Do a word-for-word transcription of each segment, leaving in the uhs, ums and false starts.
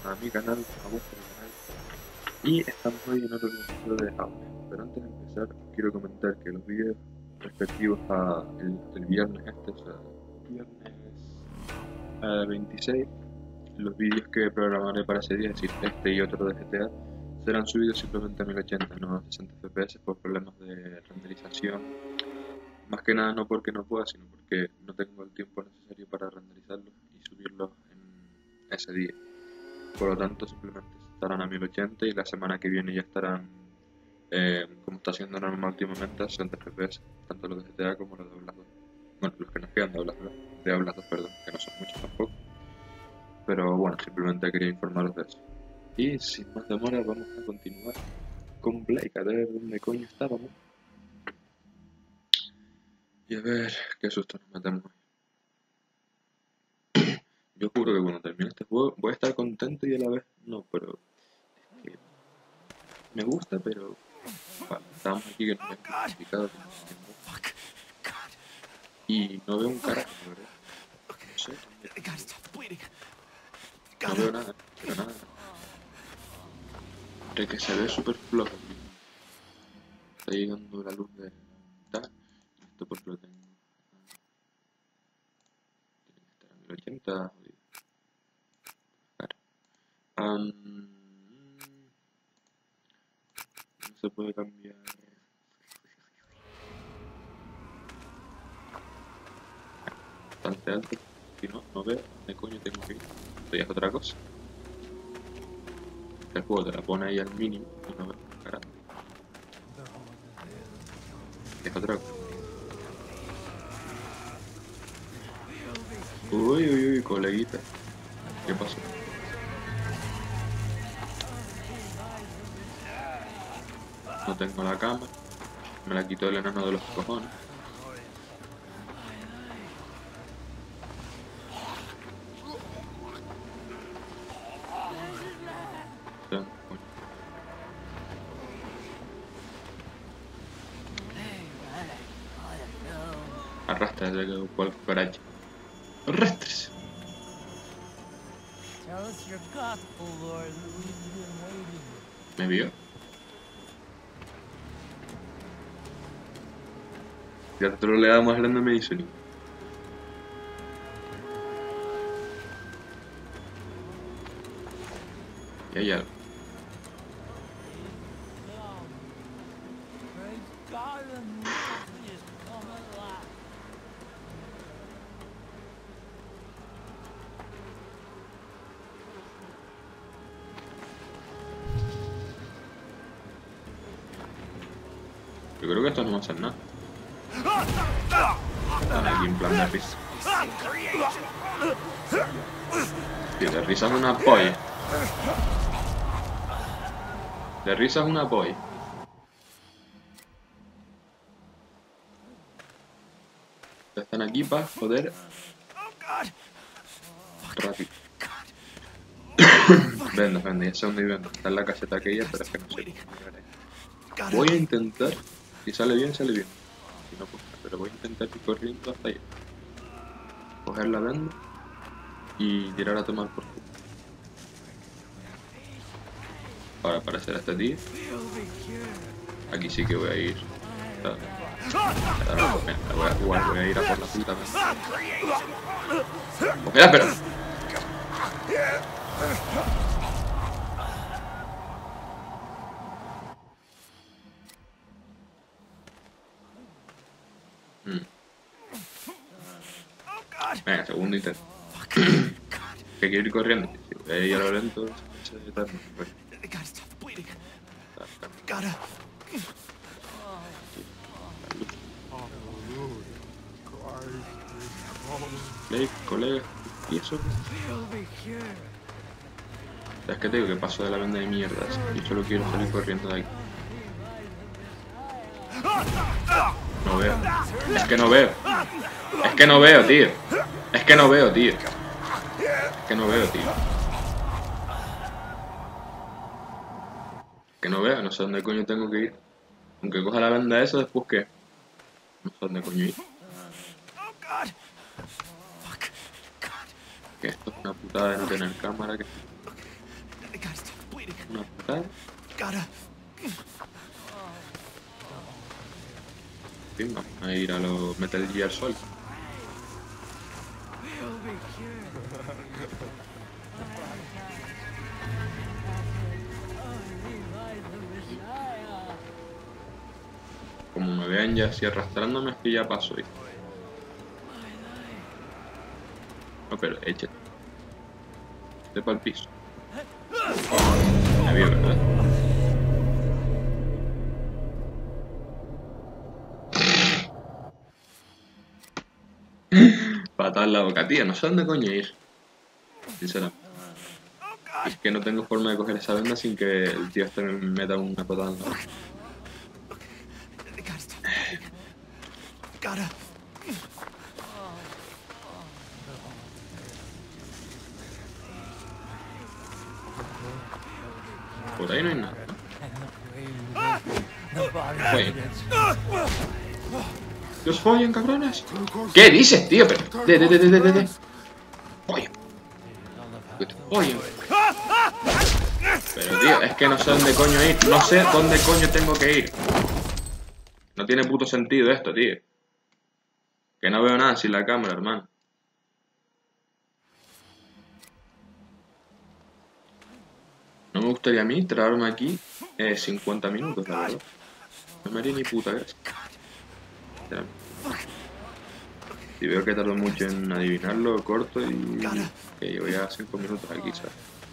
a mi canal, a vuestro canal. Y estamos hoy en otro episodio de Audio. Pero antes de empezar, quiero comentar que los vídeos respectivos a el, el viernes este, o sea, viernes eh, veintiséis, los vídeos que programaré para ese día, es decir, este y otro de G T A, serán subidos simplemente a mil ochenta, no a sesenta F P S por problemas de renderización. Más que nada no porque no pueda, sino porque no tengo el tiempo necesario para renderizarlos y subirlos en ese día. Por lo tanto, simplemente estarán a mil ochenta y la semana que viene ya estarán, eh, como está siendo normal últimamente, a sesenta F P S, tanto los de G T A como los de Outlast dos. Bueno, los que nos quedan de Outlast dos, de Outlast dos, perdón, que no son muchos tampoco. Pero bueno, simplemente quería informaros de eso. Y sin más demora, vamos a continuar con Blake, a ver dónde coño estábamos. Y a ver qué susto nos metemos hoy. Yo juro que cuando termine este juego voy a estar contento y a la vez no, pero es que me gusta, pero vale, estábamos aquí que nos habían clasificado y no veo un carajo, ¿verdad? No sé, no veo nada, pero nada. De que se ve súper flojo. Está llegando la luz de tal, y esto pues lo tengo. Tiene que estar a mil ochenta. Um, no se puede cambiar. Bastante alto. Si no, no veo dónde coño tengo que ir. Esto ya es otra cosa. El juego te la pone ahí al mínimo y no ves carajo. Es otra cosa. Uy, uy, uy, coleguita. ¿Qué pasó? No tengo la cámara. Me la quitó el enano de los cojones. Arrastra de cual cucaracha. Arrastres. ¿Me vio? Ya te lo le da más grande me hizo ni. Y hay algo. Yo creo que estos no van a hacer nada. Están aquí en plan de risa. Tío, de risa es una polla. De risa es una polla. Están aquí para joder. Rápido. Vendo, vendo, ya sé dónde vendo. Está en la caseta aquella, pero es que no sé. Voy a intentar. Si sale bien, sale bien. Si no, pues no, pero voy a intentar ir corriendo hasta allá. Coger la venda y tirar a tomar por culo. Para aparecer a este tío. Aquí sí que voy a ir. Ahora, venga, voy a jugar, voy a ir a por la puta venda. Cógela, pero. Hmm. Venga, segundo intento. Que quiero ir corriendo. Si voy a ir a lo lento, se me eterno. Blake, colega, ¿y eso? Es que te digo que paso de la venda de mierda. Y solo quiero salir corriendo de aquí. No veo. Es que no veo. Es que no veo, tío. Es que no veo, tío. Es que no veo, tío. Es que no veo, no sé dónde coño tengo que ir. Aunque coja la venda esa, después qué. No sé dónde coño ir. Que esto es una putada de no tener cámara. Que... Una patada. En fin, vamos a ir a los Metal Gear Solid. Como me vean ya así arrastrándome, es que ya paso, ¿viste? No, pero échate. Vete para el piso. Me vio, ¿verdad? Patada en la boca, tío. No sé dónde coño ir. Sinceramente. Es que no tengo forma de coger esa venda sin que el tío este me meta una patada en la boca. Por ahí no hay nada, ¿no? Follen. ¡Los follen, cabrones! ¿Qué dices, tío? Pero... De, de, de, de, de, de. Follen. Que te follen. Pero, tío, es que no sé dónde coño ir. No sé dónde coño tengo que ir. No tiene puto sentido esto, tío. Que no veo nada sin la cámara, hermano. No me gustaría a mí traerme aquí eh, cincuenta minutos, la verdad. No me haría ni puta gracia. Si veo que tardo mucho en adivinarlo, corto y que yo voy a cinco minutos aquí, ¿sabes?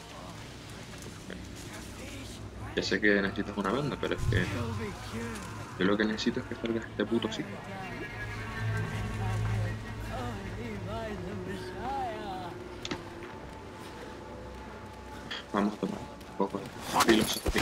Ya sé que necesitas una banda, pero es que yo lo que necesito es que salga este puto sitio. Vamos a tomar un poco de filosofía.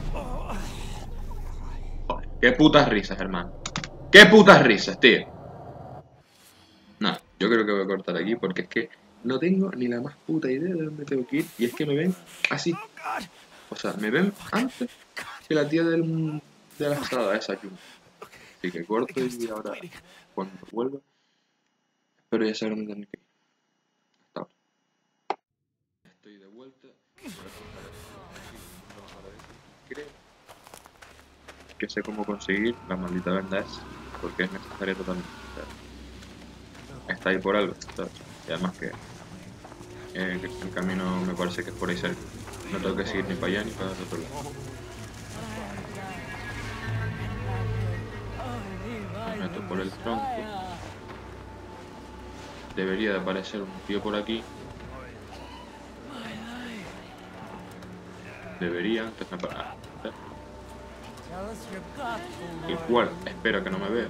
Joder, qué putas risas, hermano. ¡Qué putas risas, tío! No, yo creo que voy a cortar aquí porque es que no tengo ni la más puta idea de dónde tengo que ir. Y es que me ven así. O sea, me ven antes que la tía del, de la asada, esa Jun. Así que corto y ahora, cuando vuelva, espero ya saber dónde tengo que ir. Hasta ahora. Estoy de vuelta. Creo que sé cómo conseguir la maldita venda esa, porque es necesaria totalmente. Está ahí por algo, ¿sabes? Y además que, eh, que el camino me parece que es por ahí cerca. No tengo que seguir ni para allá ni para el otro lado. Me meto por el tronco. Debería de aparecer un tío por aquí. Debería, antes me para. El cual espero que no me vea.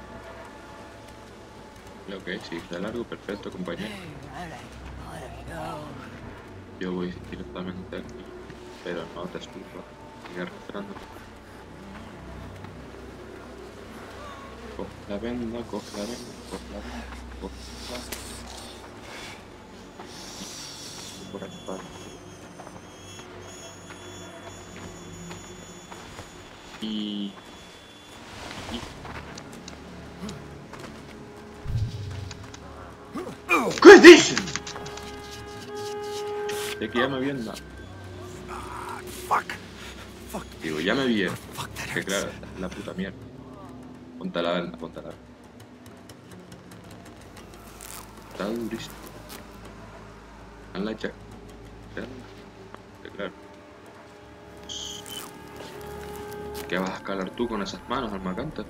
Lo que es, si está largo, perfecto, compañero. Yo voy directamente aquí, pero no te escucho. Sigue arrastrando. Coge la venda, coge la venda, coge la venda, coge la venda. Por aquí para. Y... y... ¿Qué dices? De que ya me habían dado. Digo, ya me vieron. Que claro, es la puta mierda. Ponte la venda, ponte la venda. Está durísimo. Han la hecha. Que claro. ¿Qué vas a escalar tú con esas manos, Almacanta?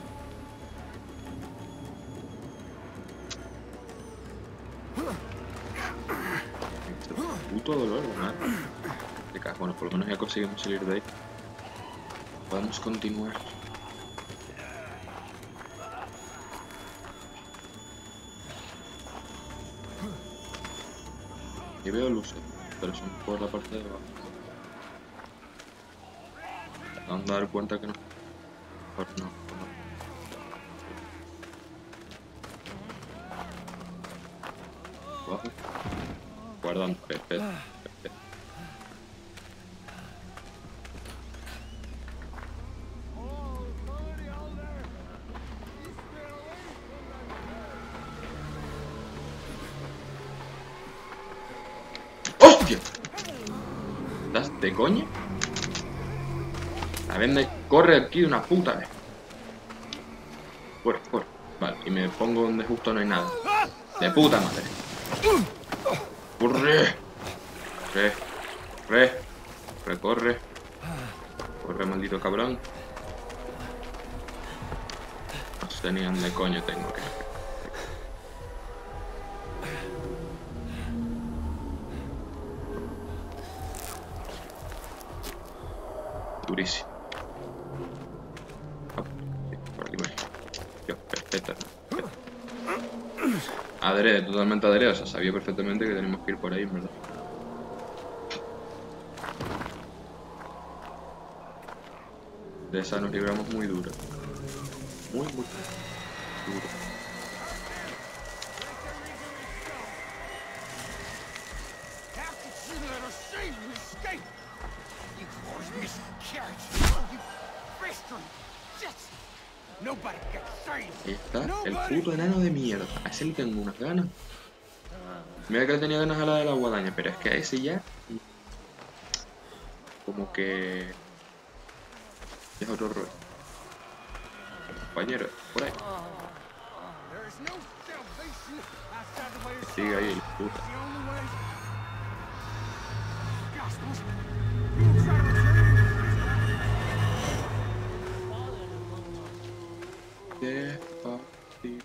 Puto dolor, ¿no? De caja. Bueno, por lo menos ya conseguimos salir de ahí. Podemos continuar. Y veo luces, pero son por la parte de abajo. Vamos a dar cuenta que no. Por no, por no. Abajo. Guardando, perfecto, perfecto. ¡Hostia! ¿Estás de coña? La vende corre aquí de una puta vez. Fuera, fuera. Vale, y me pongo donde justo no hay nada. De puta madre. ¡Corre! ¡Corre! ¡Corre! ¡Corre, corre! ¡Corre, maldito cabrón! No sé ni dónde coño tengo que ir. Durísimo. Ah, sí, por aquí voy. Dios, perfecto. Adrede, totalmente adrede. O sea, sabía perfectamente que tenemos que ir por ahí, en verdad. De esa nos libramos muy duro. Muy, muy duro. Ahí está, el puto enano de mierda. A ese le tengo unas ganas. Mira que le tenía ganas a la de la guadaña, pero es que a ese ya... Como que... Es otro rollo. Compañero, por ahí. Sigue ahí el puta. Despacito.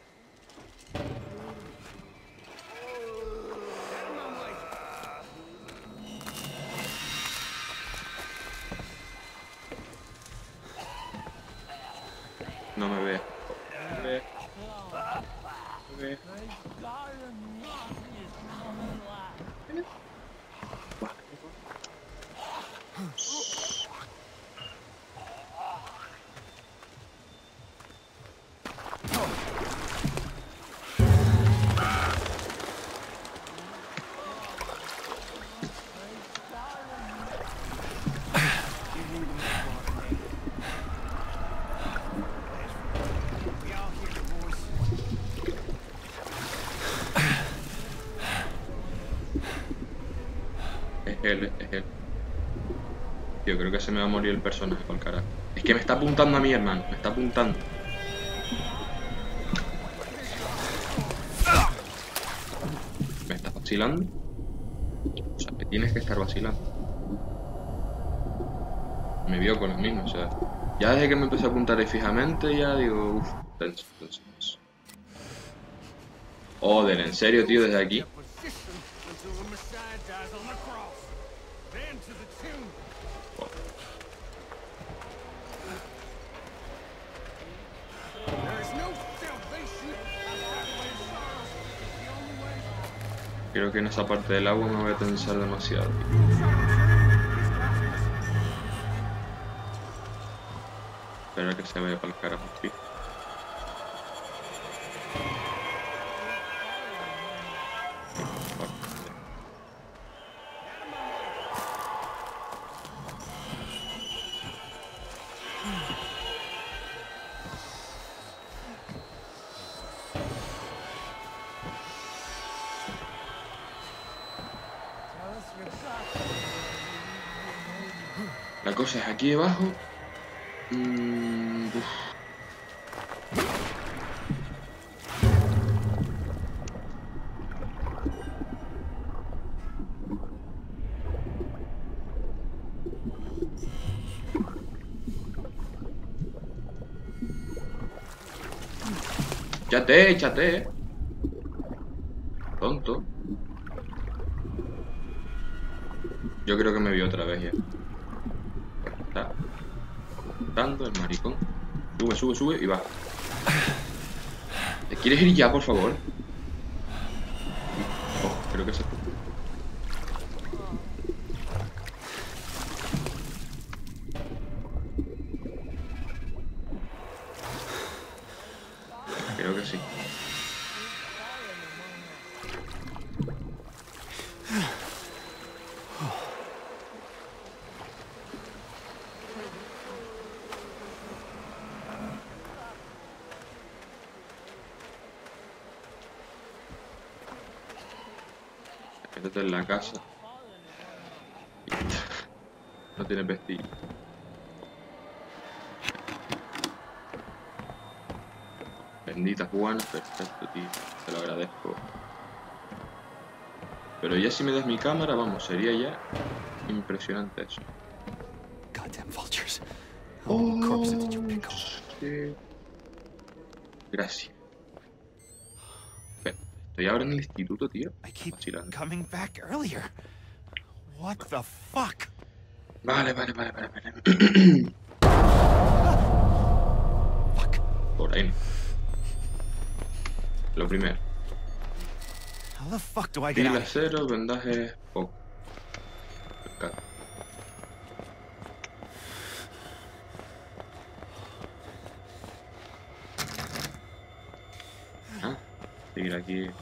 No me ve. No me ve. No me ve. Es él, es él. Yo creo que se me va a morir el personaje por el carajo. Es que me está apuntando a mí, hermano. Me está apuntando. ¿Me estás vacilando? O sea, me tienes que estar vacilando. Me vio con los mismos, o sea. Ya desde que me empecé a apuntar ahí fijamente, ya digo, uff, tenso, tenso, tenso. Joder, en serio, tío, desde aquí. Creo que en esa parte del agua me voy a tensar demasiado. Esperar que se vaya para el carajo, tío. La cosa es aquí debajo. Mm, uf. Échate, échate. Tonto. Yo creo que me vio otra vez ya. Está dando el maricón. Sube, sube, sube y va. ¿Te quieres ir ya, por favor? Oh, creo que se... Creo que sí. Métete en la casa. Y está. tiene pestillo. Bendita Juana, perfecto, tío. Te lo agradezco. Pero ya si me das mi cámara, vamos, sería ya impresionante eso. Goddamn vultures. How many corpses did you pick up? Sí. Gracias. Espera, estoy ahora en el instituto, tío. I keep Vacilando. coming back earlier. What the fuck? Vale, vale, vale, vale, vale. Fuck. Por ahí no. Lo primero. How the fuck do I get out Pila of here? cero, vendaje poco. Acá. Ah, seguir aquí.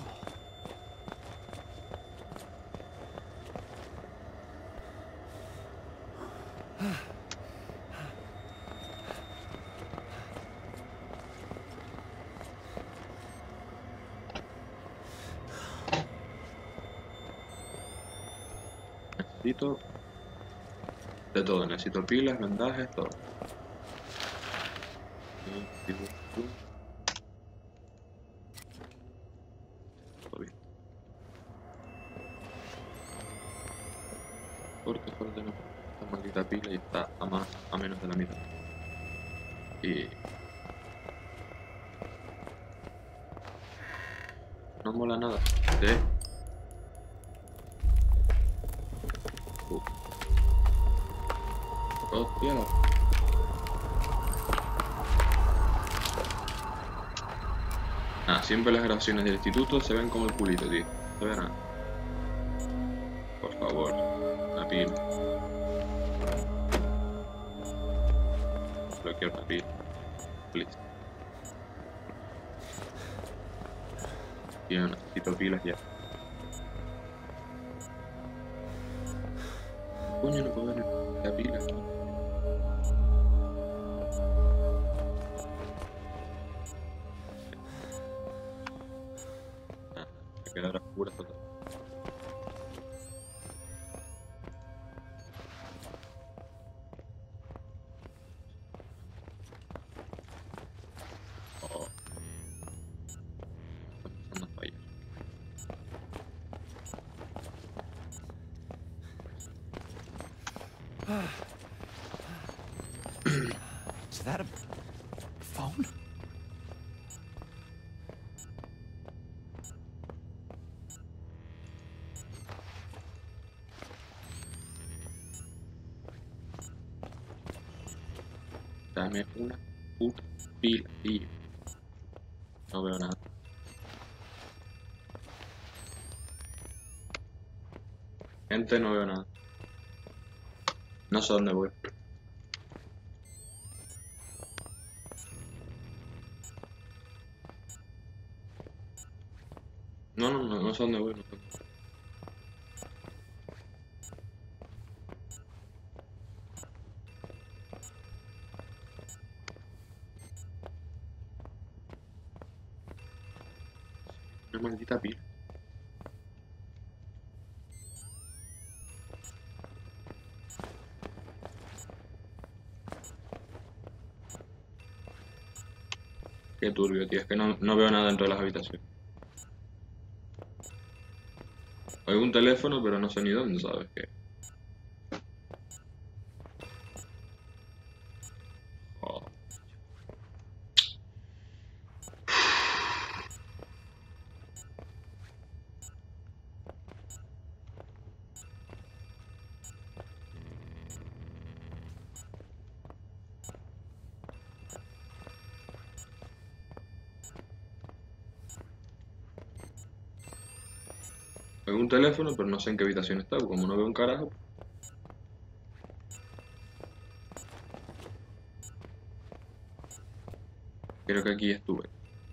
Necesito de todo, necesito pilas, vendajes, todo. Todo bien. Porque solo tenemos esta maldita pila y está a más, a menos de la mitad. Y no mola nada. ¿Sí? Uh. Hostia. Nada, siempre las grabaciones del instituto se ven como el culito, tío. No se ve nada. Por favor, una pila. Solo quiero una pila. Please. Tío, necesito pilas ya. Coño, no puedo ver la pila aquí. Ah, se queda ahora oscura total. Oh. Está empezando a fallar. Is that a phone? Dame una puta pila, tío. No veo nada. Gente, no veo nada. No sé dónde voy. No, no, no, no sé dónde voy. No sé dónde voy. Una maldita pila. Qué turbio, tío. Es que no, no veo nada dentro de las habitaciones. Oigo un teléfono, pero no sé ni dónde, ¿sabes qué? Joder. Oigo un teléfono, pero no sé en qué habitación está. Como no veo un carajo. Creo que aquí estuve.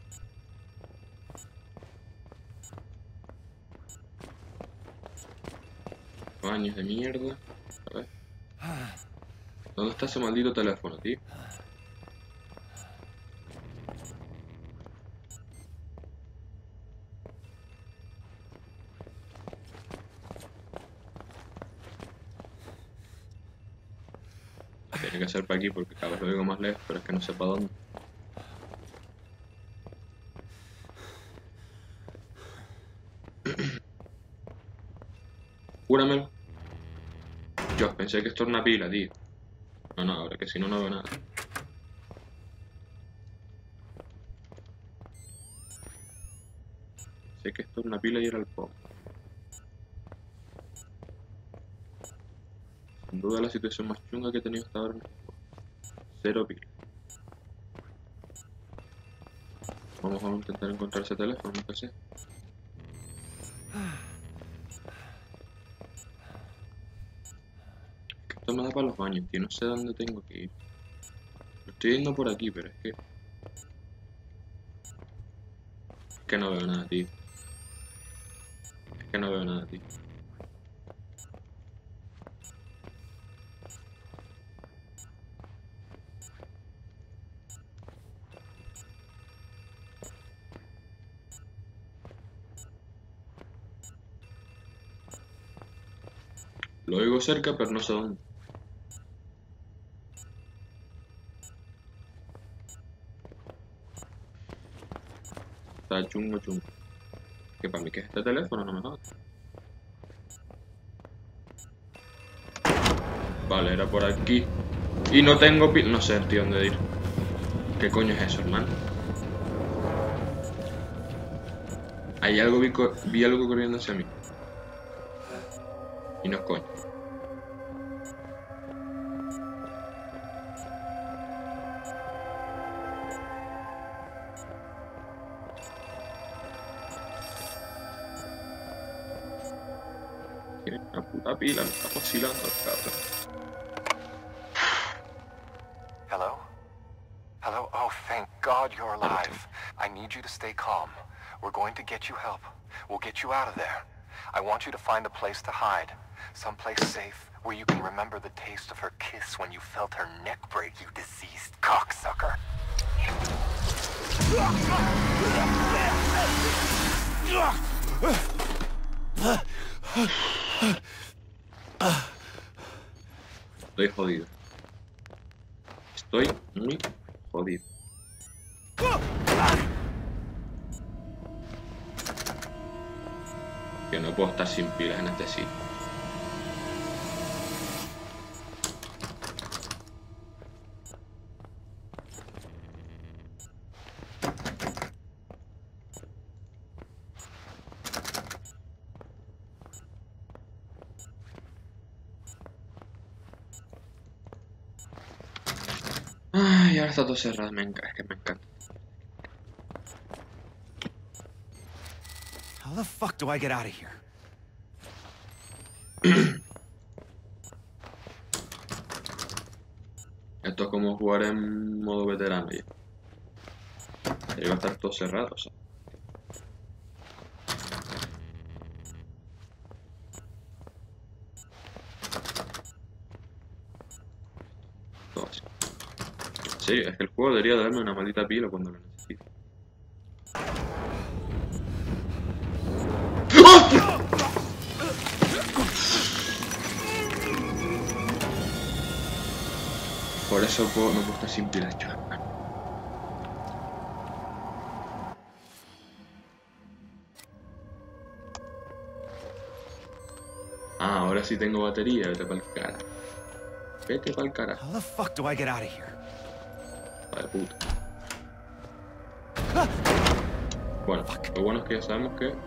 Baños de mierda. A ver. ¿Dónde está ese maldito teléfono, tío? Tiene que ser para aquí porque cada vez lo digo más lejos, pero es que no sé para dónde. Júramelo. Yo pensé que esto era una pila, tío. No, no, ahora que si no, no veo nada. Sé que esto era una pila y era el pop. Sin duda la situación más chunga que he tenido hasta ahora en el juego. Cero pila. Vamos a intentar encontrar ese teléfono, no sé. Esto me da para los baños, tío. No sé dónde tengo que ir. Lo estoy yendo por aquí, pero es que... Es que no veo nada, tío. Es que no veo nada, tío. Lo oigo cerca, pero no sé dónde. Está chungo, chungo. Que para mí que es este teléfono, no me jodas. Vale, era por aquí. Y no tengo pila. No sé, tío, dónde ir. ¿Qué coño es eso, hermano? Hay algo, vi, vi algo corriendo hacia mí. Y no es coño. Tiene una puta pila, me está vacilando, cabrón. Hello? Hello? Oh, thank God you're alive. I need you to stay calm. We're going to get you help. We'll get you out of there. I want you to find a place to hide. Someplace safe where you can remember the taste of her kiss when you felt her neck break, you diseased cocksucker. Estoy jodido. Estoy muy jodido. Que no puedo estar sin pilas en este sitio. Ay, ahora está todo cerrado, me encanta, es que me encanta. How the fuck do I get out of here? Esto es como jugar en modo veterano ya. Ahí va a estar todo cerrado, o sea. Todo así. En serio, es que el juego debería darme una maldita pila cuando lo necesite. Por eso puedo, no puedo estar sin pilas, yo. Ah, ahora sí tengo batería, vete pa'l cara. Vete pa'l cara. How the fuck do I get out of here? Vale, puta. Bueno, lo bueno es que ya sabemos que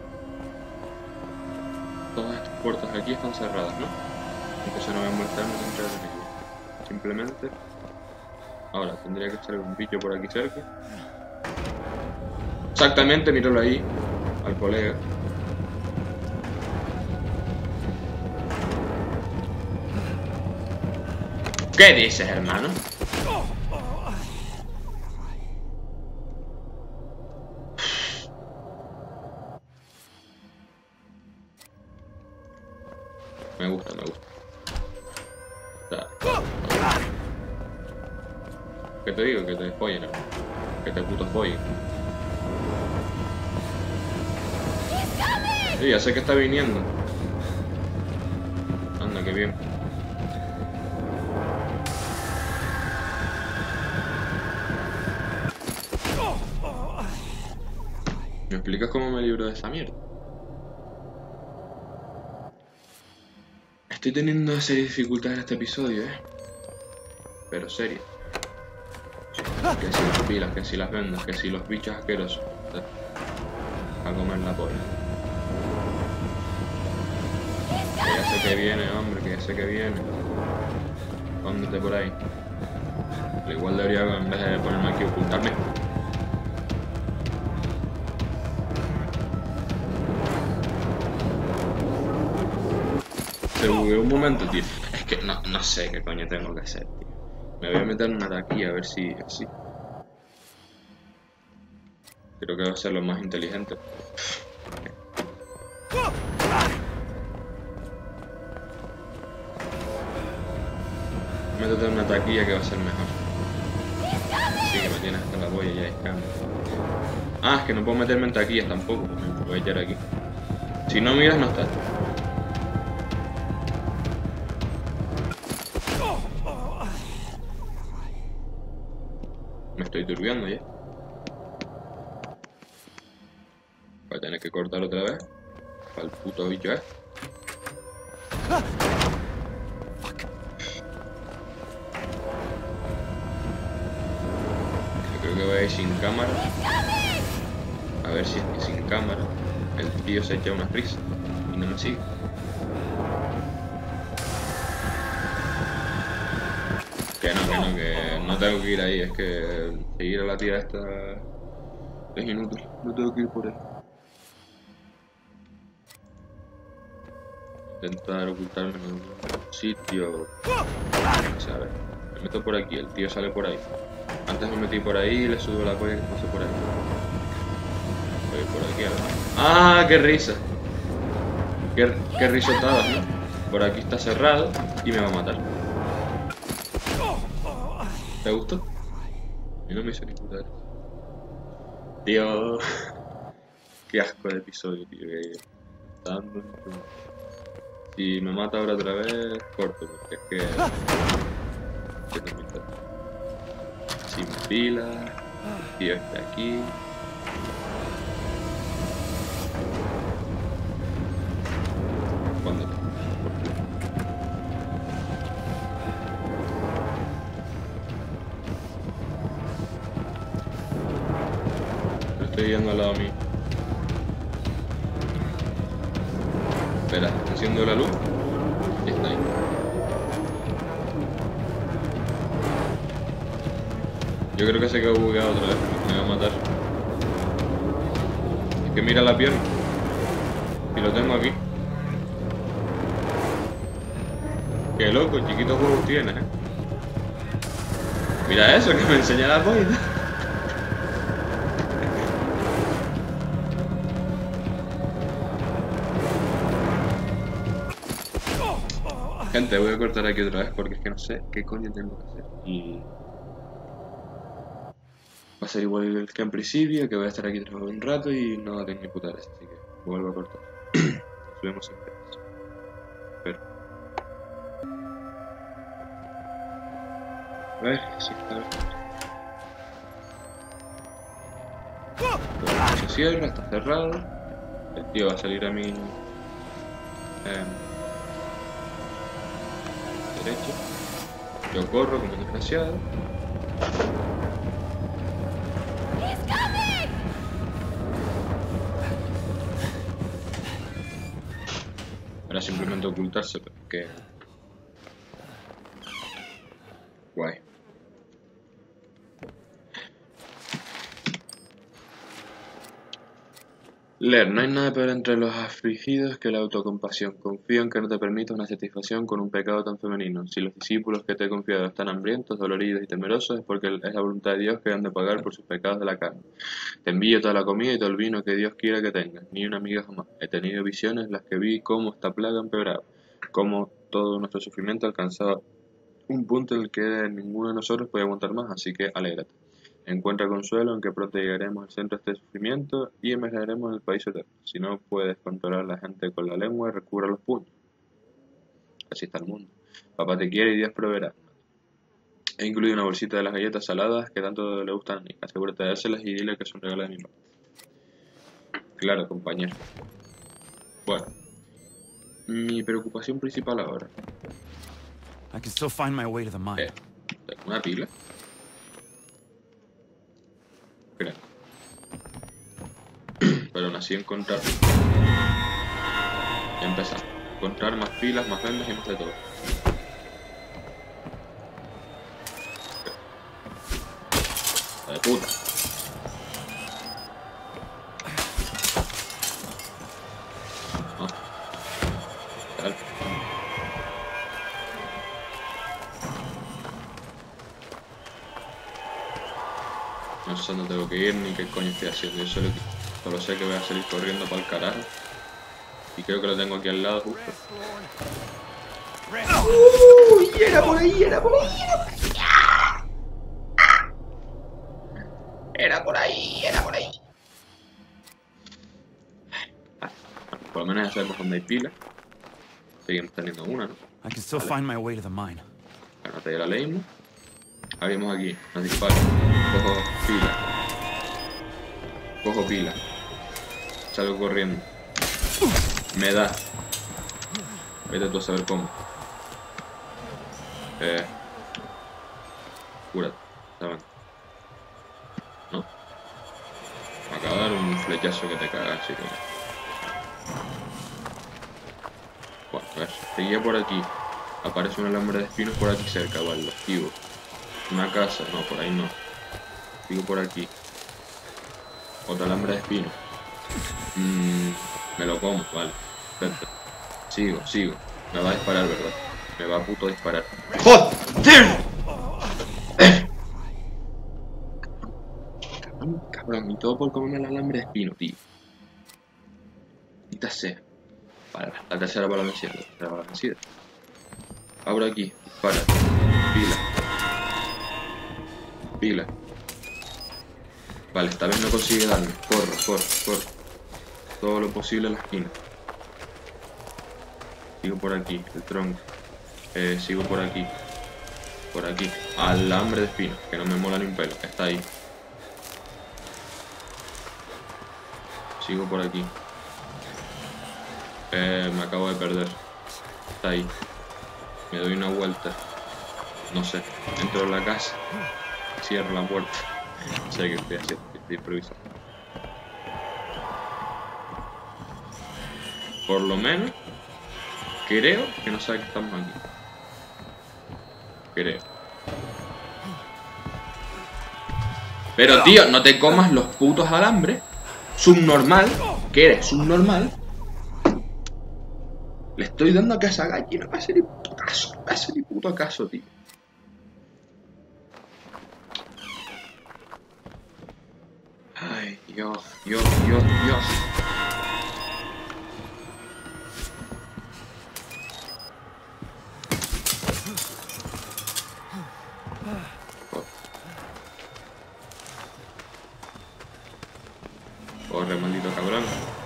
todas estas puertas aquí están cerradas, ¿no? Entonces no voy a molestarme en entrar en ellas. Simplemente... Ahora, tendría que estar un bicho por aquí cerca. Exactamente, míralo ahí. Al colega. ¿Qué dices, hermano? Me gusta, me gusta. ¿Qué te digo? Que te follen, hermano. Que te puto follen. Sí, ya sé que está viniendo. Anda, qué bien. ¿Me explicas cómo me libro de esa mierda? Estoy teniendo una serie de dificultades en este episodio, eh. Pero serio. Que si las pilas, que si las vendas, que si los bichos asquerosos. A comer la polla. Que ya sé que viene, hombre, que ya sé que viene. Póndete por ahí. Al igual debería, en vez de ponerme aquí, ocultarme. Se bugueó un momento, tío. Es que no, no sé qué coño tengo que hacer, tío. Me voy a meter una de aquí a ver si así. Creo que va a ser lo más inteligente. Métete en una taquilla que va a ser mejor. Sí, que me tienes hasta la polla ya, es cambio. Ah, es que no puedo meterme en taquillas tampoco, me voy a echar aquí. Si no miras, no estás. Me estoy turbiando ya. Voy a tener que cortar otra vez. Para el puto bicho, eh. Yo creo que voy a ir sin cámara. A ver si es que sin cámara el tío se echa una risa y no me sigue. Que no, que no, que no tengo que ir ahí. Es que seguir a la tía esta es inútil. No tengo que ir por ahí. Intentar ocultarme en algún sitio. O sea, a ver, me meto por aquí, el tío sale por ahí. Antes me metí por ahí y le subo la polla que pase por ahí. Voy por aquí a ver. ¡Ah, qué risa! Qué, qué risotadas, ¿no? Por aquí está cerrado y me va a matar. ¿Te gustó? Y no me hizo ni puta gracia. Tío, qué asco de episodio, tío. Que está dando. Si me mata ahora otra vez, corto, porque es que. que no me está. Sin pila. Tío, está aquí. ¿Cuándo? Lo estoy viendo al lado mío. Espera, enciendo la luz. Y está ahí. Yo creo que se quedó bugueado otra vez. Me va a matar. Es que mira la pierna. Y lo tengo aquí. Qué loco, chiquitos huevos tienes, eh. Mira eso, que me enseña la polla. Gente, voy a cortar aquí otra vez porque es que no sé qué coño tengo que hacer. Y va a ser igual que en principio, que voy a estar aquí trabajando un rato y no tengo ni puta gracia, así que vuelvo a cortar. Nos vemos en pedazo. Espera. A ver, si está. Todo se cierra, está cerrado. El tío va a salir a mi eh, derecho. Yo corro como un desgraciado. Ahora simplemente ocultarse, pero que guay. Leer, no hay nada peor entre los afligidos que la autocompasión. Confío en que no te permita una satisfacción con un pecado tan femenino. Si los discípulos que te he confiado están hambrientos, doloridos y temerosos, es porque es la voluntad de Dios que han de pagar por sus pecados de la carne. Te envío toda la comida y todo el vino que Dios quiera que tengas, ni una amiga jamás. He tenido visiones las que vi cómo esta plaga empeoraba, cómo todo nuestro sufrimiento alcanzaba un punto en el que ninguno de nosotros podía aguantar más, así que alégrate. Encuentra consuelo en que pronto llegaremos al centro de este sufrimiento y emergeremos en el país eterno. Si no puedes controlar a la gente con la lengua, recurre a los puños. Así está el mundo. Papá te quiere y Dios proveerá. He incluido una bolsita de las galletas saladas que tanto le gustan a Nick. Asegúrate de dárselas y dile que es un regalo de mi parte. Claro, compañero. Bueno. Mi preocupación principal ahora. I can still find my way to the mine. Eh, ¿tengo una pila? Creo. Pero aún así encontrar... Y empezar. Encontrar más pilas, más vendas y más de todo. ¡Hijo de puta! No. Tal. No sé dónde tengo que ir ni qué coño estoy haciendo. Yo solo, solo sé que voy a salir corriendo para el carajo. Y creo que lo tengo aquí al lado justo. ¡Uy! Era por ahí, era por ahí, era por ahí. Era por ahí, era por ahí. Ah, bueno, por lo menos ya sabemos dónde hay pilas. Seguimos teniendo una, ¿no? I can still Vale. find my way to the mine. Bueno, te la leímos. Abrimos aquí, nos dispara. Cojo pila. Cojo pila. Salgo corriendo. Me da. Vete tú a saber cómo. Eh. Cúrate. ¿Saben? ¿No? Me acaba de dar un flechazo que te cagas, así que... Bueno, a ver. Seguía por aquí. Aparece un alambre de espinos por aquí cerca, vale, lo esquivo. Una casa, no, por ahí no. Sigo por aquí. Otro alambre de espinos. Mmm, me lo como, vale. Perfecto. Sigo, sigo. Me va a disparar, ¿verdad? Me va a puto disparar. ¡Joder! Cabrón, cabrón, y todo por comerme el alambre de espino, tío. Maldita sea. Vale, la tercera para la vencida, la tercera para la vencida. Abro aquí, dispara. Pila. Pila. Vale, esta vez no consigue darme. Corro, corro, corro. Todo lo posible a la esquina. Sigo por aquí, el tronco. Eh, sigo por aquí. Por aquí. Alambre de espino, que no me mola ni un pelo. Está ahí. Sigo por aquí. Eh, me acabo de perder. Está ahí. Me doy una vuelta. No sé. Entro en la casa. Cierro la puerta. No sé qué estoy haciendo. Estoy improvisando. Por lo menos, creo que no sabe que estamos aquí. Creo. Pero tío, no te comas los putos alambres. Subnormal. ¿Qué eres? Subnormal. Le estoy dando a casa gallo y no me hace ni puto caso. No me hace ni puto caso, tío. Ay, Dios, Dios, Dios, Dios. Corre, maldito cabrón.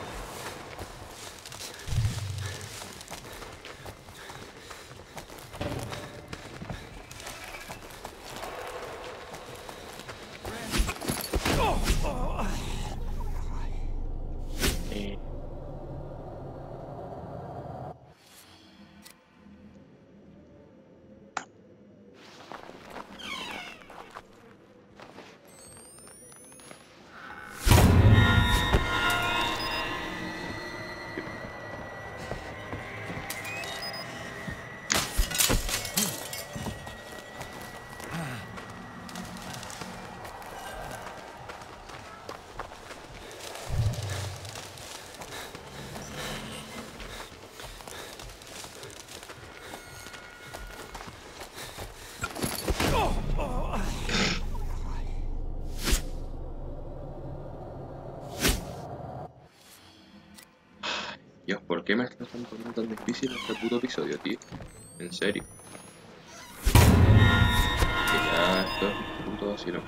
Eh. Dios, ¿por qué me estás poniendo tan difícil este puto episodio, tío? En serio. Que ya esto es un puto vacilón.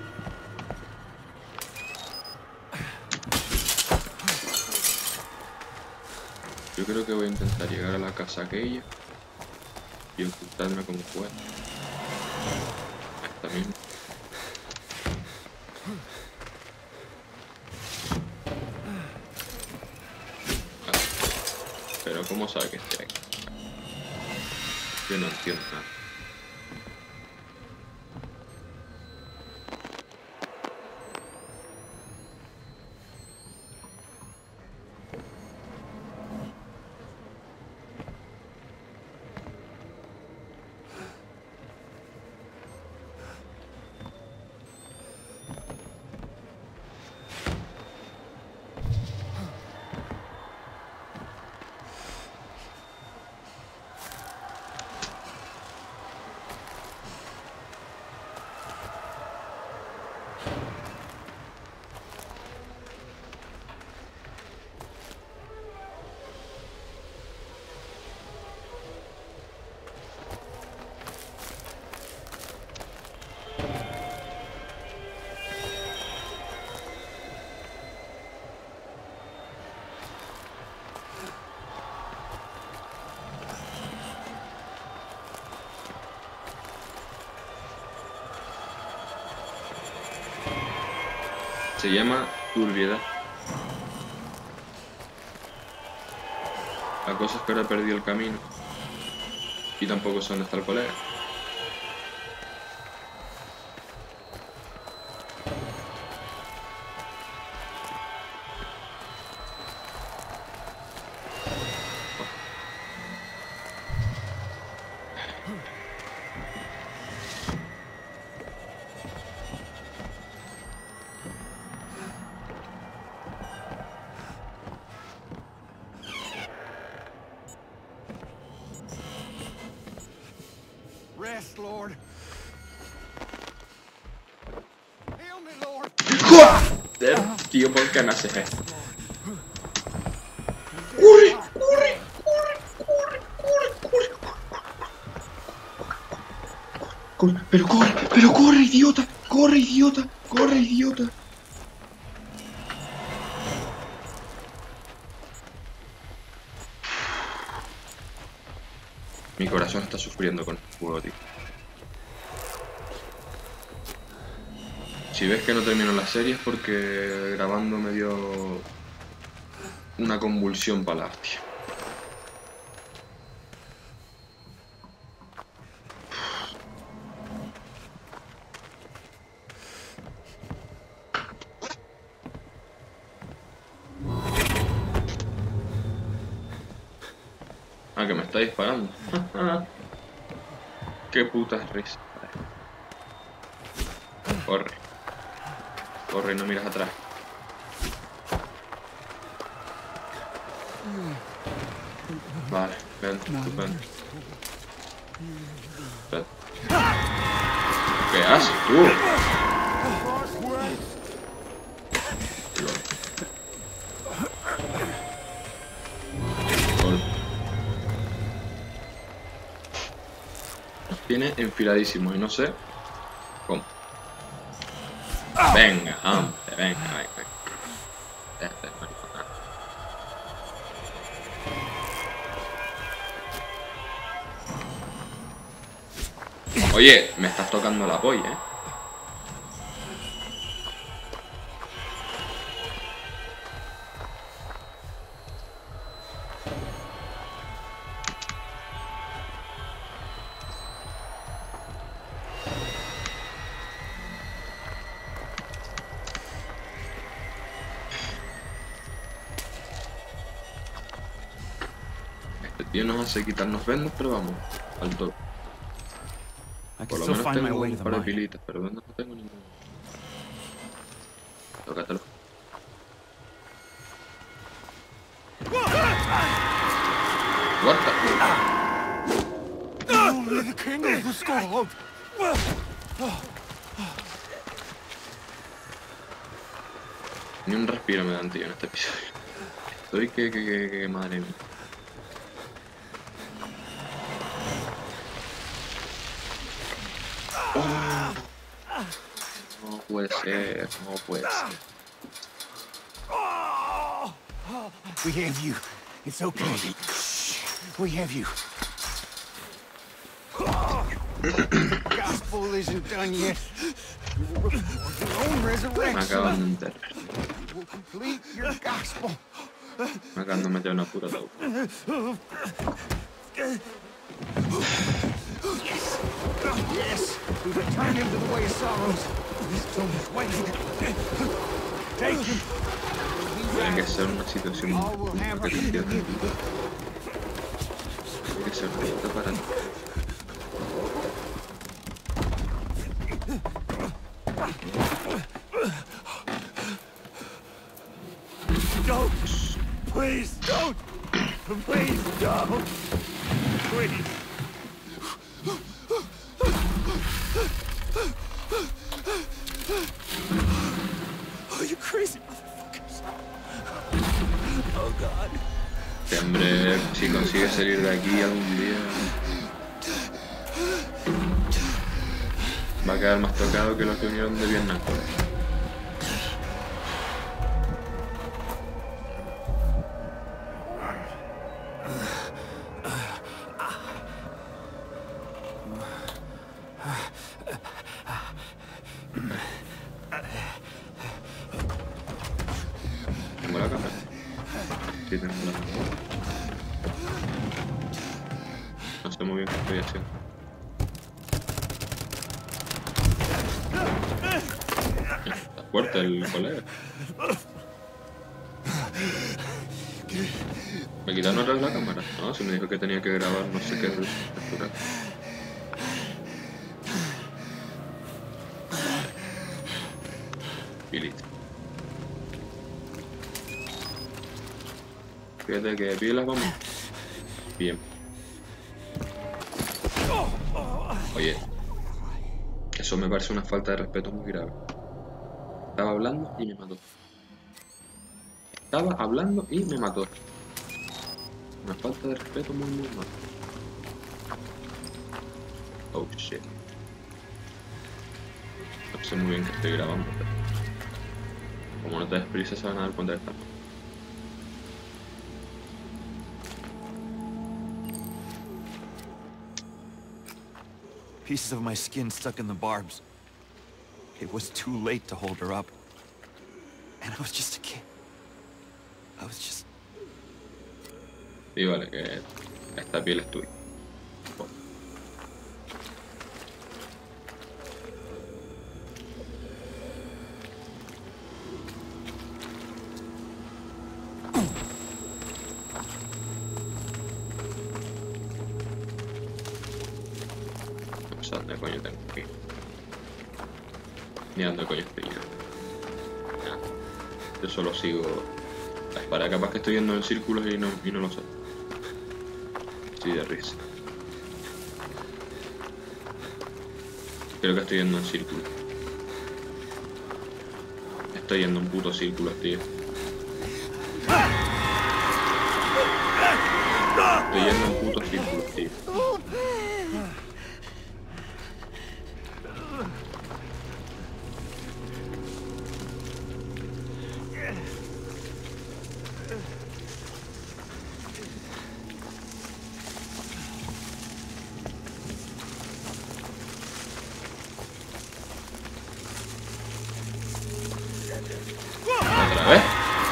Yo creo que voy a intentar llegar a la casa aquella y ocultarme como pueda. Esta misma. Pero ¿cómo sabe que estoy aquí? Yo no entiendo nada. Se llama turbiedad. La cosa es que ahora he perdido el camino. Y tampoco sé dónde está el colega. Rest, Lord. Heal me, Lord. Joder, tío, ¿por qué me haces esto? ¡Corre! ¡Corre! ¡Corre! ¡Corre! ¡Corre! ¡Corre! ¡Corre! ¡Pero corre! ¡Pero corre, idiota! ¡Corre, idiota! ¡Corre, idiota! Mi corazón está sufriendo con el juego, tío. Si ves que no termino la serie es porque grabando me dio una convulsión para la hostia. Ah, que me está disparando. Qué puta risa. Corre. Corre y no miras atrás. Vale, ven, estupendo. Ven. ¿Qué haces tú? Tiene enfiladísimo y no sé cómo. Venga, hombre, venga, venga, venga. Déjate de mariconar. Oye, me estás tocando la polla, eh. Este tío nos hace quitarnos vendas, pero vamos, al toque. I Por can lo still menos find my tengo way un to the par de mine. pilitas, pero vendas no tengo ninguna. Tócatelo. What the... Only the king of the skull. Ni un respiro me dan, tío, en este episodio. Estoy que, que, que, que, madre mía. Oh. No puede ser, no puede ser. We have you. It's okay. We have you. The gospel isn't done yet. You will report your own Me resurrection. acaban de enterrar. You will complete your gospel. Me acaban de meter una puta ataúd. Yes! Yes! We've returned him to the way of sorrows. Someone's waiting. Take him. Tiene que ser una situación muy que te entiendo. Tiene que ser realista para ti. Don't! Please, don't! Please, don't! Please! Oh, you crazy motherfuckers! Oh, God. Este hombre, si consigue salir de aquí algún día, va a quedar más tocado que los que vinieron de Vietnam. Tengo la cámara. Sí, tengo la cámara. No sé muy bien qué estoy haciendo. Está fuerte el colega. ¿Me quitaron otra vez la cámara? No, se me dijo que tenía que grabar no sé qué es capturar. Y listo. Fíjate que pilas vamos. Bien. Oye, eso me parece una falta de respeto muy grave. Estaba hablando y me mató. Estaba hablando y me mató. Una falta de respeto muy muy mal. Oh shit. No sé muy bien que estoy grabando, pero como no te des prisa se van a dar cuenta de esta. Pieces of my skin stuck in the barbs. It was too late to hold her up. And I was just a kid. I was just... Sí, vale, que esta piel es tuya. Oh. No sé dónde coño tengo que ir. Ni dónde coño estoy yendo. Nah. Yo solo sigo la espada, capaz que estoy yendo en círculos y no, y no lo sé. Estoy de risa. Creo que estoy yendo en círculo. Estoy yendo en puto círculo, tío. Estoy yendo en puto círculo, tío. ¿Otra vez?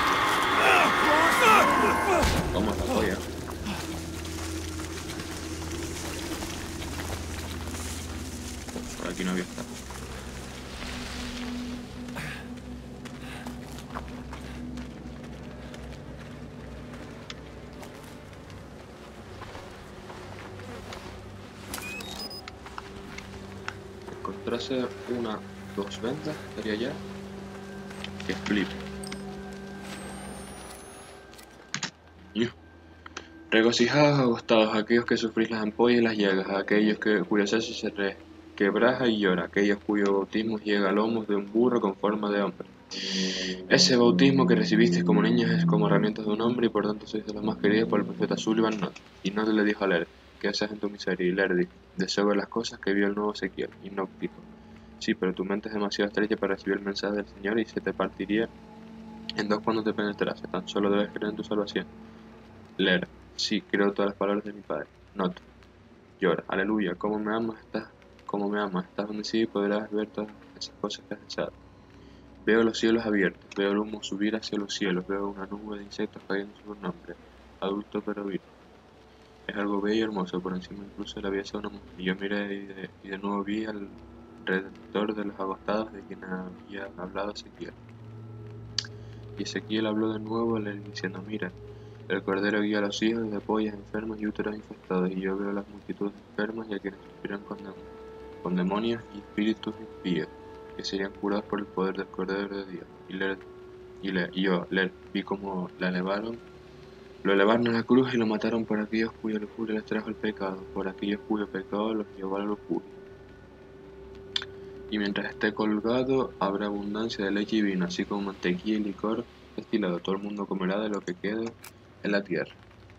Toma la polla. Por aquí no había estado. Encontrase una, dos vendas, estaría ya. Que flip. Regocijados, agostados, aquellos que sufrís las ampollas y las llagas, aquellos que, cuyo sexo se resquebraja y llora, aquellos cuyo bautismo llega a lomos de un burro con forma de hombre. Ese bautismo que recibisteis como niños es como herramientas de un hombre y por tanto sois de los más queridos por el profeta Sullivan Not. Y Not le dijo a Ler, ¿qué haces en tu miseria? Y Ler dijo, deseo ver las cosas que vio el nuevo Ezequiel. Y Not dijo, sí, pero tu mente es demasiado estrecha para recibir el mensaje del Señor y se te partiría en dos cuando te penetrase. Tan solo debes creer en tu salvación. Ler, sí, creo todas las palabras de mi padre. Not, llora, aleluya, como me amas, estás, como me amas, estás bendecido y podrás ver todas esas cosas que has deseado. Veo los cielos abiertos, veo el humo subir hacia los cielos, veo una nube de insectos cayendo sobre un hombre, adulto pero virgen. Es algo bello y hermoso, por encima incluso de la belleza de una mujer. Y yo miré y de, y de nuevo vi al Redentor de los agostados de quien había hablado Ezequiel. Y Ezequiel habló de nuevo al él diciendo, mira, el cordero guía a los hijos de pollas enfermos y úteros infectados, y yo veo las multitudes enfermas y a quienes sufrieron con, dem con demonios y espíritus impíos, que serían curados por el poder del cordero de Dios. Y, le, y, le, y yo le, vi como la elevaron, lo elevaron a la cruz y lo mataron por aquellos cuya lujuria les trajo el pecado, por aquellos cuyo pecado los llevó a la lujuria. Y mientras esté colgado, habrá abundancia de leche y vino, así como mantequilla y licor destilado. Todo el mundo comerá de lo que quede en la tierra.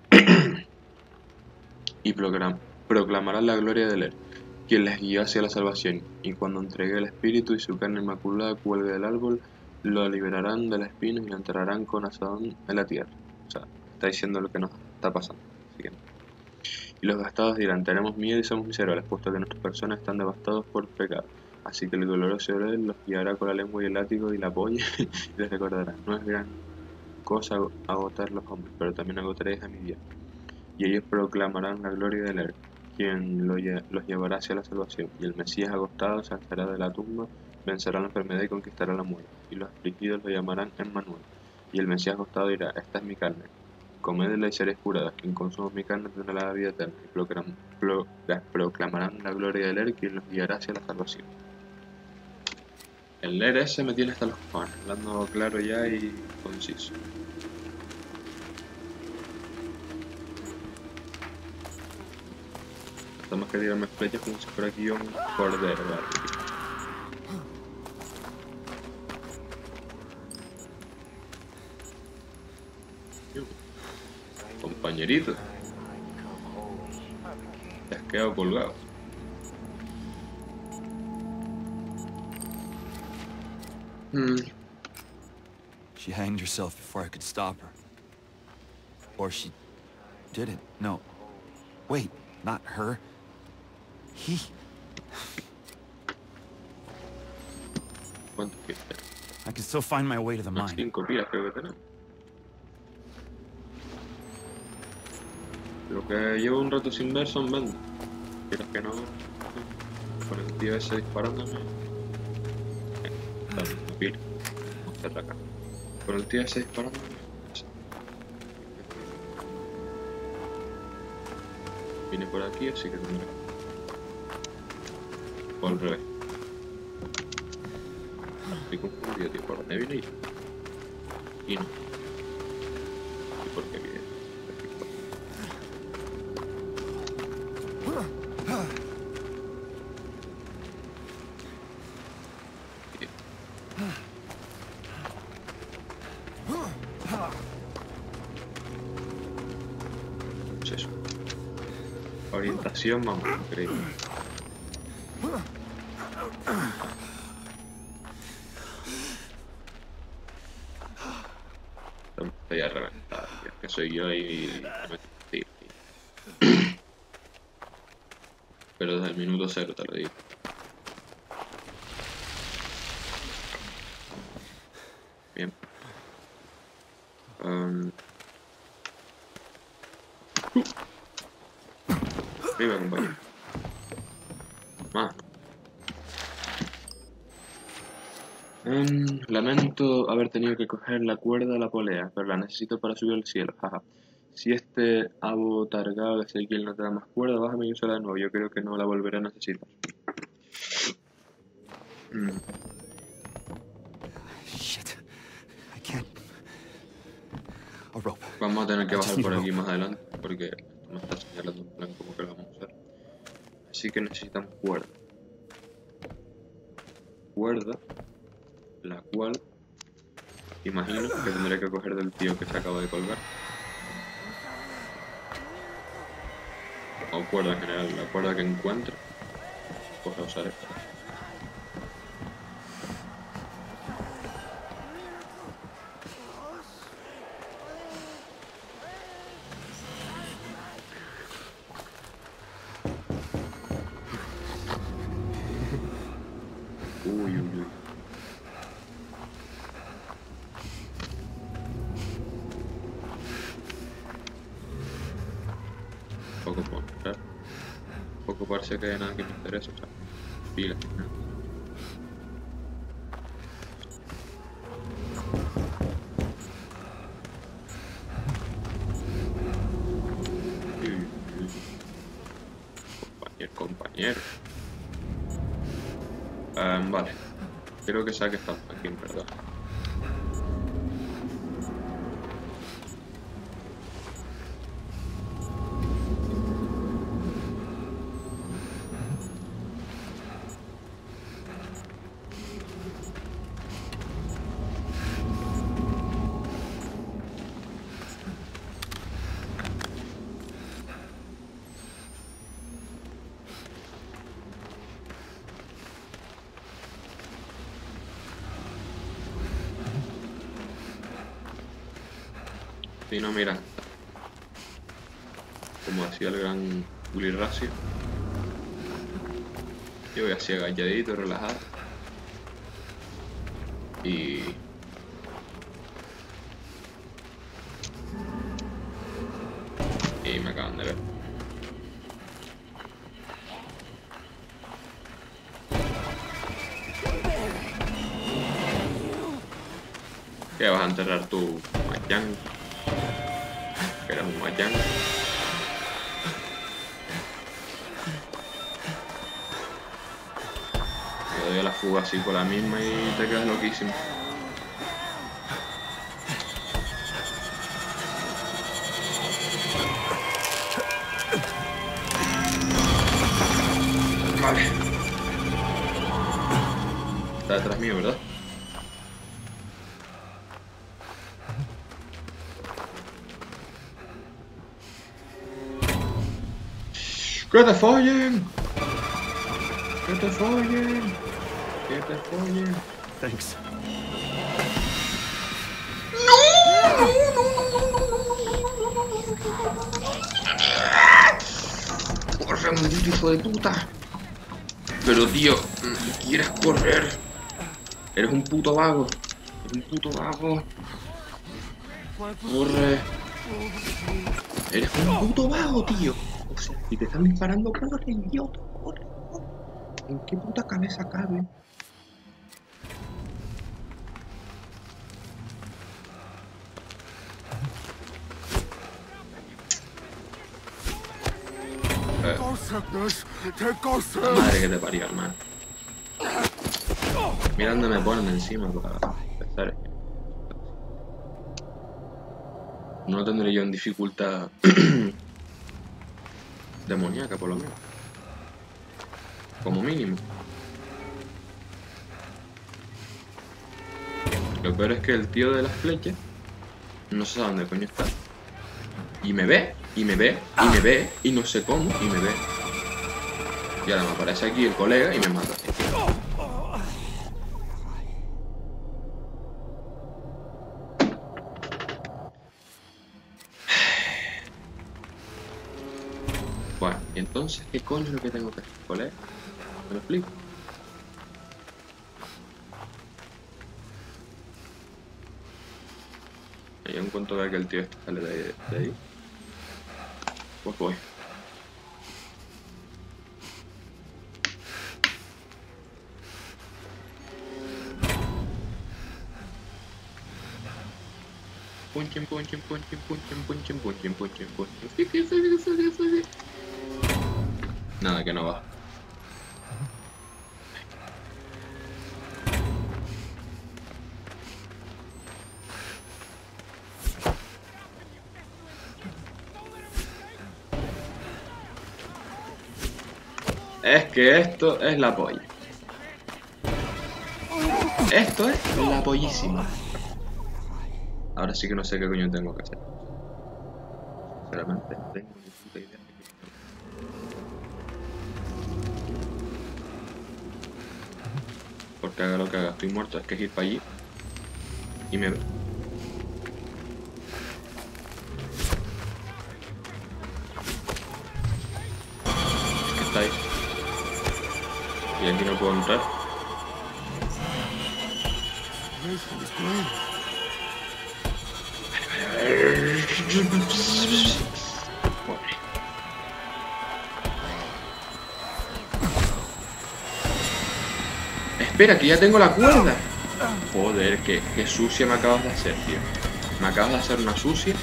Y proclamarán la gloria de él, quien les guió hacia la salvación. Y cuando entregue el espíritu y su carne inmaculada cuelgue del árbol, lo liberarán de la espina y lo enterrarán con asadón en la tierra. O sea, está diciendo lo que nos está pasando. Siguiente. Y los gastados dirán, tenemos miedo y somos miserables, puesto que nuestras personas están devastados por pecado. Así que el doloroso de él los guiará con la lengua y el látigo y la polla y les recordará, no es gran cosa agotar los hombres, pero también agotaréis a mi Dios. Y ellos proclamarán la gloria del él, quien lo lle los llevará hacia la salvación. Y el Mesías agostado se alzará de la tumba, vencerá la enfermedad y conquistará la muerte. Y los afligidos lo llamarán Emmanuel. Y el Mesías agostado dirá, esta es mi carne, comedla y seréis curadas. Quien consuma mi carne tendrá la vida eterna. Y proclam pro proclamarán la gloria del él, quien los guiará hacia la salvación. El leer ese me tiene hasta los cojones, hablando claro ya y conciso. Hasta más que tirarme flechas como si fuera aquí un cordero, ¿vale? Compañerito, te has quedado colgado. Hmm. She hanged herself before I could stop her. Or she didn't. No. Wait, not her. He. ¿Cuánto quieres? I can still find my way to the Unas mine. cinco pilas creo que tenemos. Lo que llevo un rato sin ver son vendas. Quieras que no, con el tío ese disparándome. Dame una pila. Vamos a hacerla acá. Con el tío ese disparándome. Vine por aquí, así que tendré. O al revés. Estoy confundido, tío. ¿Por dónde vine yo? Y no. ¿Y por qué vine? Pues eso. Orientación, vamos, increíble. Estoy a reventar, tío. Que soy yo y me meto a tiro, tío. Pero desde el minuto cero te lo digo. Bien. Um. Uh. Arriba, compañero. Más. Um, lamento haber tenido que coger la cuerda a la polea, pero la necesito para subir al cielo. Jaja. Si este abotargado de Ezequiel no te da más cuerda, bájame y úsala de nuevo. Yo creo que no la volveré a necesitar. Mm. Shit. I can't. A rope. Vamos a tener que bajar por aquí más adelante, porque esto me está señalando un plan como que lo vamos a usar. Así que necesitamos cuerda. Cuerda, la cual imagino que tendré que coger del tío que se acaba de colgar. O cuerda en general, la cuerda que encuentre, pues la usaré. Uy, uy, uy. Poco puedo mostrar. Poco parece que hay nada que me interese, o sea, pilas ni nada. Compañero, compañero. Um, vale. Creo que sabe que estamos aquí, en verdad. Si no, mira, como hacía el gran Willy Racio, yo voy así agachadito, relajado, y y me acaban de ver. ¿Qué vas a enterrar tu Mayang? Que eres un Mayang. Le doy a la fuga así con la misma y te quedas loquísimo. Vale. Está detrás mío, ¿verdad? ¡Que te follen! ¡Que te follen! ¡Que te follen! Thanks. ¡Corre, maldito hijo de puta! Pero tío, ¿quieres correr? Eres un puto vago. Eres un puto vago. Corre. Eres un puto vago, tío. O sea, si te están disparando, corre, idiota. Corre, corre. ¿En qué puta cabeza cabe? Eh. Madre que te parió, hermano. Mira dónde me ponen encima para empezar. No tendré yo en dificultad demoníaca, por lo menos. Como mínimo. Lo peor es que el tío de las flechas no sé dónde coño está. Y me ve, y me ve, y me ve, y no sé cómo, y me ve. Y ahora me aparece aquí el colega y me mata. Bueno, y entonces, ¿qué coño es lo que tengo que hacer, colega? ¿Me lo explico? Y en cuanto vea que el tío este sale de ahí, de ahí, pues voy. Punchen, punchen, punchen, punchen, punchen, punchen, punchen, punchen. Nada, que no va. Es que esto es la polla. Esto es la pollísima. Ahora sí que no sé qué coño tengo que hacer. Sinceramente no tengo ni puta idea de qué tengo. Porque haga lo que haga, estoy muerto, es que es ir para allí y me ve. Es que está ahí. Y aquí no puedo entrar. Pobre. espera, que ya tengo la cuerda. Joder, que, que sucia me acabas de hacer, tío. Me acabas de hacer una sucia.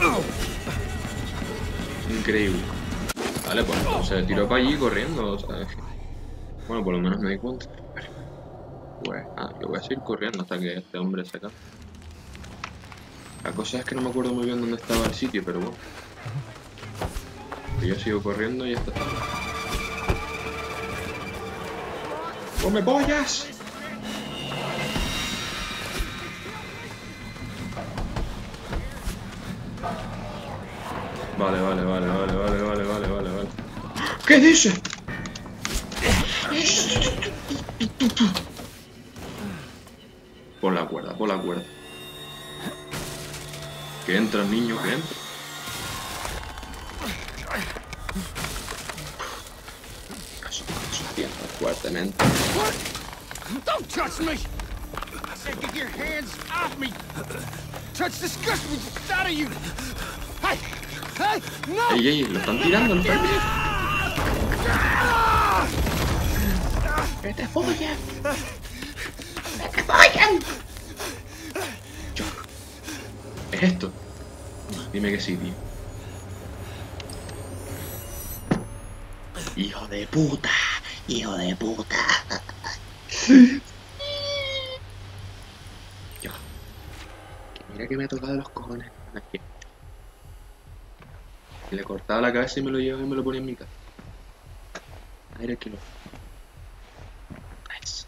Increíble. Vale, pues se tiró para allí corriendo, ¿sabes? Bueno, por lo menos me di cuenta. Pues nada, yo voy a seguir corriendo hasta que este hombre se acabe. La cosa es que no me acuerdo muy bien dónde estaba el sitio, pero bueno. Yo sigo corriendo y esto está. ¡Come pollas! Vale, vale, vale, vale, vale, vale, vale, vale, vale. ¿Qué dice? Por la cuerda, por la cuerda. Que entra el niño, que entra. Eso, eso haciendo fuertemente. Don't touch me! I said get your hands off me! Touch disgust me out of you! Hey! Hey! No! Ey, ey, lo están tirando, lo están tirando. ¡Que te follen! ¡Que te follen! ¿Es esto? Dime que sí, tío. ¡Hijo de puta! ¡Hijo de puta! Yo. Mira que me ha tocado los cojones. Aquí. Le cortaba la cabeza y me lo llevaba y me lo ponía en mi casa. A ver, aquí lo. Nice.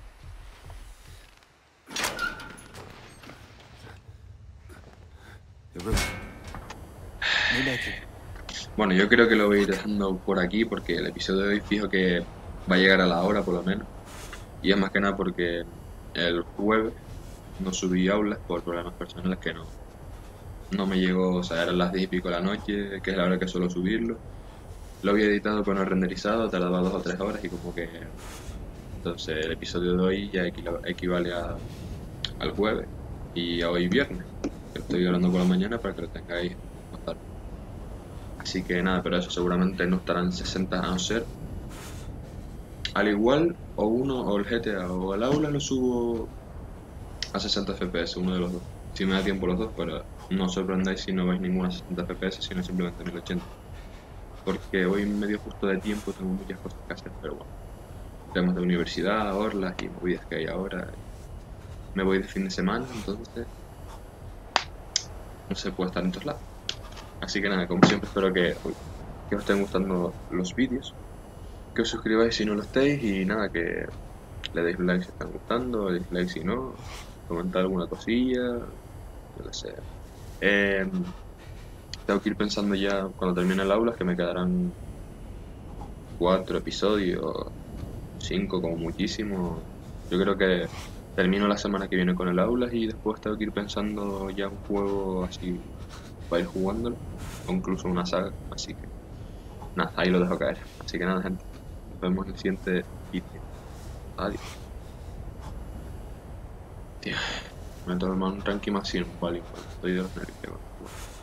Bueno, yo creo que lo voy a ir dejando por aquí porque el episodio de hoy fijo que va a llegar a la hora por lo menos. Y es más que nada porque el jueves no subí aulas por problemas personales que no, no me llegó, o sea, eran las diez y pico de la noche, que es la hora que suelo subirlo. Lo había editado pero no renderizado, tardaba dos o tres horas y como que... Entonces el episodio de hoy ya equivale a, al jueves y a hoy viernes. Que estoy grabando por la mañana para que lo tengáis más tarde. Así que nada, pero eso seguramente no estarán sesenta a no ser. Al igual, o uno, o el G T A o el aula lo subo a sesenta F P S, uno de los dos. Si me da tiempo los dos, pero no os sorprendáis si no veis ninguna sesenta F P S, sino simplemente mil ochenta. Porque hoy medio justo de tiempo tengo muchas cosas que hacer, pero bueno. Temas de universidad, orlas y movidas que hay ahora. Me voy de fin de semana, entonces no se puede estar en todos lados. Así que nada, como siempre espero que, que os estén gustando los vídeos, que os suscribáis si no lo estáis y nada, que le deis un like si os están gustando, le deis like si no, comentar alguna cosilla, yo qué sé. Eh, tengo que ir pensando ya cuando termine el aula, que me quedarán cuatro episodios, cinco como muchísimo. Yo creo que termino la semana que viene con el aula y después tengo que ir pensando ya un juego así para ir jugándolo, o incluso una saga, así que nada, ahí lo dejo caer. Así que nada, gente, nos vemos en el siguiente vídeo. Adiós. Tío, me he tomado un tranqui más sin un pali, estoy de los nervios.